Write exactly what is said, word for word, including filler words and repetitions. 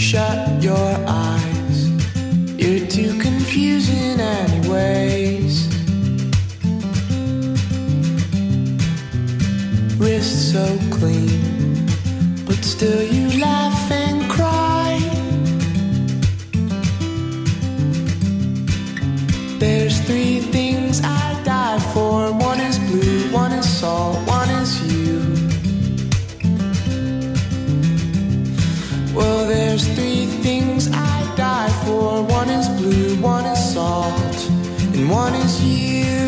shut your eyes. You're too confusing anyways. Wrist so clean, but still you laugh and cry. There's three things I'd die for. One is blue, one is salt, one is you. Well, there's three things I'd die for. One is blue, one is salt, and one is you.